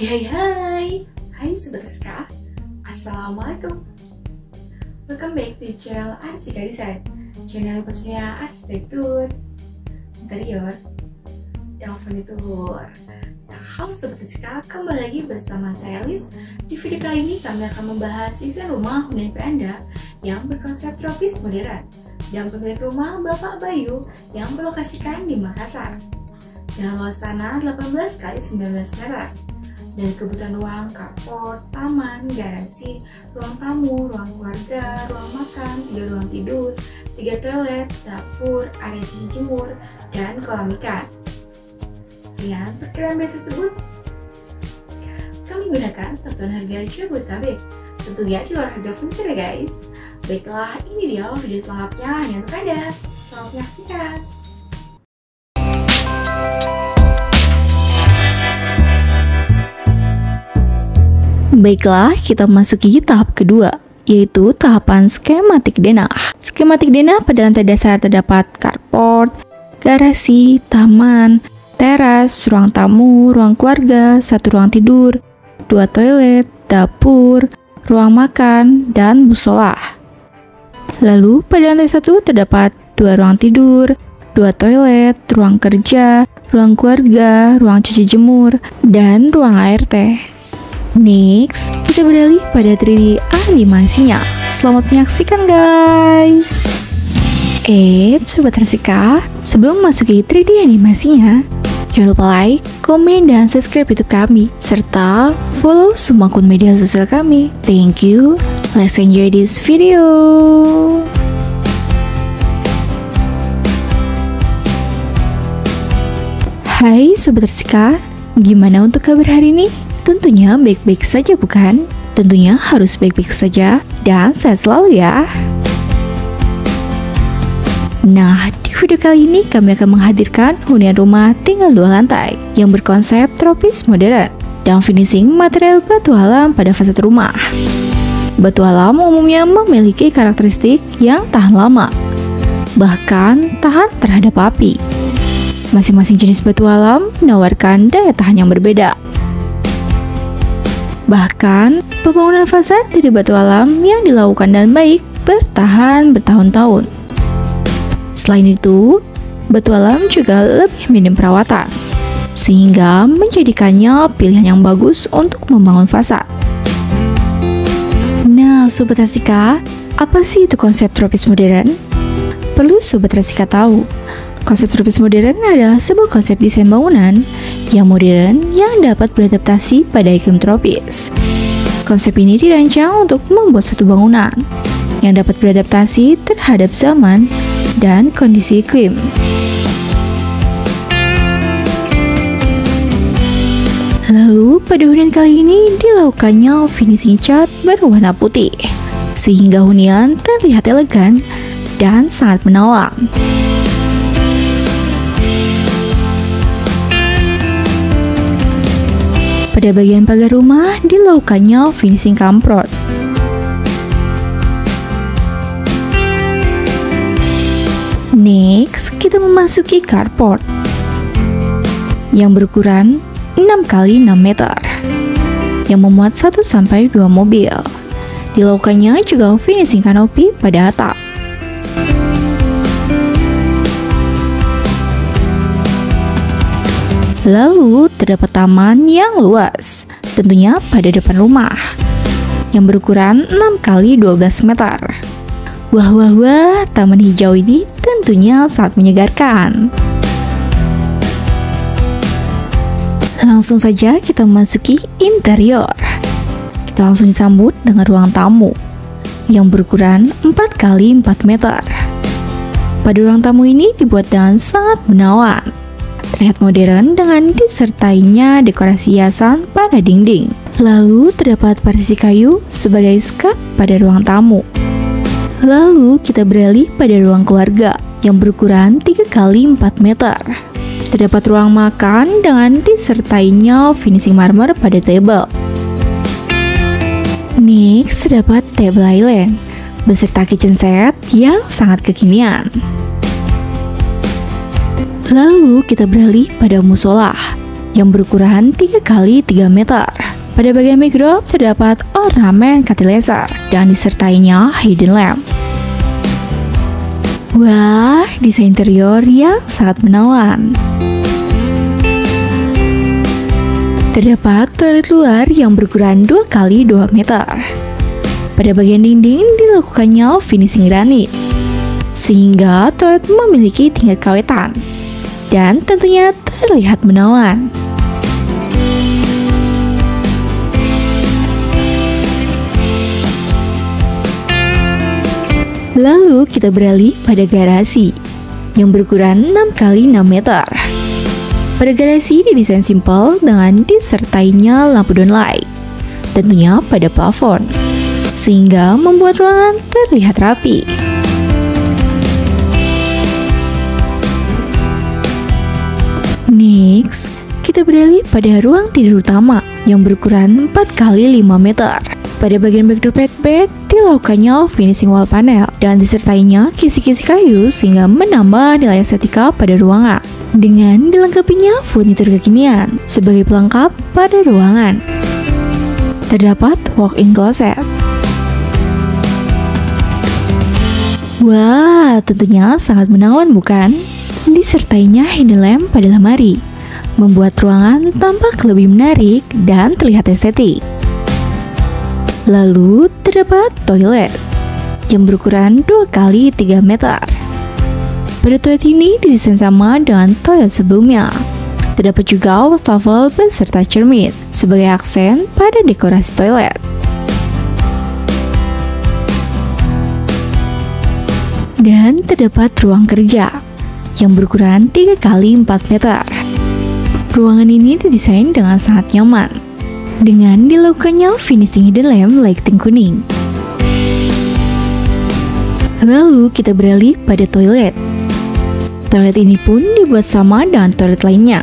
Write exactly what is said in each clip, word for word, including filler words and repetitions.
Hai hai hai Hai Sobat Rizka, Assalamualaikum. Welcome back to channel Arsika Design, channel pastinya arsitektur, interior, dan furnitur. Nah, halo Sobat Rizka, kembali lagi bersama saya Liz. Di video kali ini kami akan membahas desain rumah hunian beranda yang berkonsep tropis modern dan pemilik rumah Bapak Bayu yang berlokasikan di Makassar dengan luas tanah delapan belas kali sembilan belas meter. Dan kebutuhan ruang, carport, taman, garasi, ruang tamu, ruang keluarga, ruang makan, tiga ruang tidur, tiga toilet, dapur, area cuci jemur, dan kolam ikan. Dengan perkiraan biaya tersebut, kami gunakan satuan harga Jabodetabek. Tentunya di luar harga furniture ya guys. Baiklah, ini dia video selengkapnya hanya untuk Anda. Selamat menyaksikan. Baiklah, kita masuki tahap kedua, yaitu tahapan skematik denah. Skematik denah pada lantai dasar terdapat carport, garasi, taman, teras, ruang tamu, ruang keluarga, satu ruang tidur, dua toilet, dapur, ruang makan, dan musola. Lalu pada lantai satu terdapat dua ruang tidur, dua toilet, ruang kerja, ruang keluarga, ruang cuci jemur, dan ruang A R T. Next, kita beralih pada tiga D animasinya. Selamat menyaksikan guys. Eh, Sobat Rizka, sebelum masuki tiga D animasinya, jangan lupa like, komen, dan subscribe YouTube kami, serta follow semua akun media sosial kami. Thank you. Let's enjoy this video. Hai Sobat Rizka, gimana untuk kabar hari ini? Tentunya baik-baik saja bukan? Tentunya harus baik-baik saja dan sehat selalu ya. Nah, di video kali ini kami akan menghadirkan hunian rumah tinggal dua lantai yang berkonsep tropis modern dan finishing material batu alam pada fasad rumah. Batu alam umumnya memiliki karakteristik yang tahan lama, bahkan tahan terhadap api. Masing-masing jenis batu alam menawarkan daya tahan yang berbeda. Bahkan, pembangunan fasad dari batu alam yang dilakukan dengan baik bertahan bertahun-tahun. Selain itu, batu alam juga lebih minim perawatan, sehingga menjadikannya pilihan yang bagus untuk membangun fasad. Nah, Sobat Rizka, apa sih itu konsep tropis modern? Perlu Sobat Rizka tahu, konsep tropis modern adalah sebuah konsep desain bangunan yang modern yang dapat beradaptasi pada iklim tropis. Konsep ini dirancang untuk membuat suatu bangunan yang dapat beradaptasi terhadap zaman dan kondisi iklim. Lalu, pada hunian kali ini dilakukannya finishing cat berwarna putih, sehingga hunian terlihat elegan dan sangat menawan. Pada bagian pagar rumah dilakukannya finishing kamprot. Next, kita memasuki carport yang berukuran enam kali enam meter yang memuat satu sampai dua mobil. Dilakukannya juga finishing kanopi pada atap. Lalu terdapat taman yang luas, tentunya pada depan rumah, yang berukuran enam kali dua belas meter. Wah wah wah, taman hijau ini tentunya sangat menyegarkan. Langsung saja kita memasuki interior. Kita langsung disambut dengan ruang tamu yang berukuran empat kali empat meter. Pada ruang tamu ini dibuat dengan sangat menawan. Terlihat modern dengan disertainya dekorasi hiasan pada dinding. Lalu terdapat partisi kayu sebagai skat pada ruang tamu. Lalu kita beralih pada ruang keluarga yang berukuran tiga kali empat meter. Terdapat ruang makan dengan disertainya finishing marmer pada table. Next terdapat table island beserta kitchen set yang sangat kekinian. Lalu kita beralih pada musola yang berukuran tiga kali tiga meter. Pada bagian mihrab terdapat ornamen katileser dan disertainya hidden lamp. Wah, desain interior yang sangat menawan. Terdapat toilet luar yang berukuran dua kali dua meter. Pada bagian dinding dilakukannya finishing granit, sehingga toilet memiliki tingkat kawetan dan tentunya terlihat menawan. Lalu kita beralih pada garasi yang berukuran enam kali enam meter. Pada garasi didesain simpel dengan disertainya lampu downlight, tentunya pada plafon, sehingga membuat ruangan terlihat rapi. Next, kita beralih pada ruang tidur utama yang berukuran empat kali lima meter. Pada bagian backdrop red bed dilakukannya finishing wall panel dan disertainya kisi-kisi kayu sehingga menambah nilai estetika pada ruangan. Dengan dilengkapinya furnitur kekinian sebagai pelengkap pada ruangan. Terdapat walk-in closet. Wah, tentunya sangat menawan bukan? Disertainya hidden lamp pada lemari, membuat ruangan tampak lebih menarik dan terlihat estetik. Lalu terdapat toilet yang berukuran dua kali tiga meter. Pada toilet ini didesain sama dengan toilet sebelumnya. Terdapat juga wastafel beserta cermin sebagai aksen pada dekorasi toilet. Dan terdapat ruang kerja yang berukuran tiga kali empat meter. Ruangan ini didesain dengan sangat nyaman, dengan dilakukannya finishing hidden lamp lighting kuning. Lalu kita beralih pada toilet. Toilet ini pun dibuat sama dengan toilet lainnya.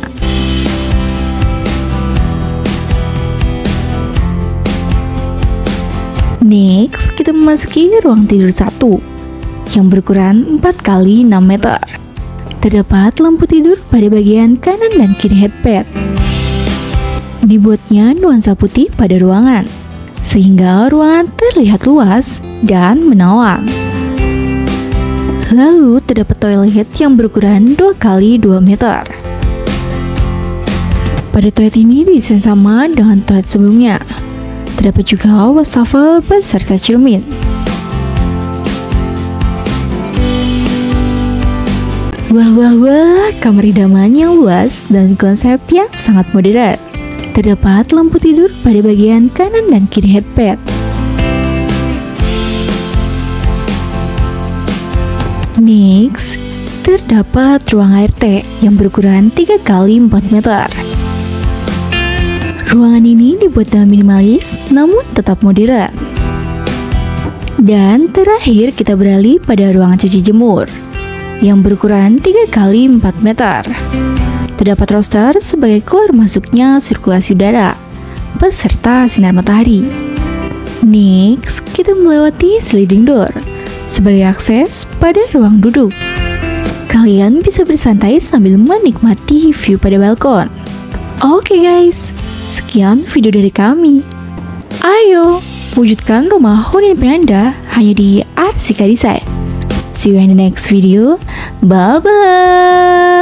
Next, kita memasuki ruang tidur satu yang berukuran empat kali enam meter. Terdapat lampu tidur pada bagian kanan dan kiri headbed. Dibuatnya nuansa putih pada ruangan, sehingga ruangan terlihat luas dan menawan. Lalu terdapat toilet yang berukuran dua kali dua meter. Pada toilet ini didesain sama dengan toilet sebelumnya. Terdapat juga wastafel beserta cermin. Wah wah wah, kamar idaman yang luas dan konsep yang sangat modern. Terdapat lampu tidur pada bagian kanan dan kiri headbed. Next, terdapat ruang A R T yang berukuran tiga kali empat meter. Ruangan ini dibuat dengan minimalis namun tetap modern. Dan terakhir kita beralih pada ruangan cuci jemur yang berukuran tiga kali empat meter. Terdapat roster sebagai keluar masuknya sirkulasi udara beserta sinar matahari. Next, kita melewati sliding door sebagai akses pada ruang duduk. Kalian bisa bersantai sambil menikmati view pada balkon. Oke guys, sekian video dari kami. Ayo, wujudkan rumah hunian impian Anda hanya di Arsika Design. See you in the next video. Bye bye.